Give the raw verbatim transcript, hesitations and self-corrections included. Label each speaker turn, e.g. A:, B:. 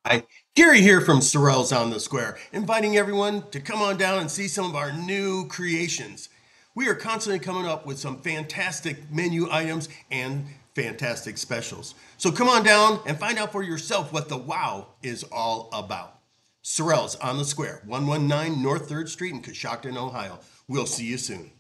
A: Hi, Gary here from Sorrell's on the Square, inviting everyone to come on down and see some of our new creations. We are constantly coming up with some fantastic menu items and fantastic specials. So come on down and find out for yourself what the wow is all about. Sorrell's on the Square, one one nine North third Street in Coshocton, Ohio. We'll see you soon.